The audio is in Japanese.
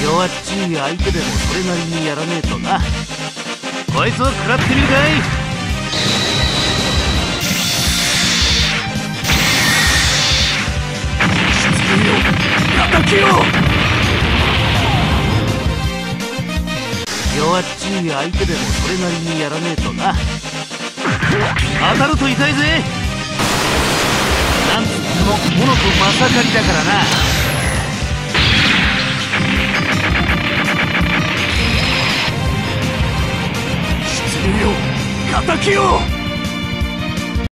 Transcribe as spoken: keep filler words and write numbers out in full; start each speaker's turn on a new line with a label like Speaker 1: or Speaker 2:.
Speaker 1: 弱っちい相手でもそれなりにやらねえとな。こいつを食らってみるかい。叩けよ。弱っちい相手でもそれなりにやらねえとな。当たると痛いぜ。なんつってもモノとマサカリだからな。失礼よ、敵よ。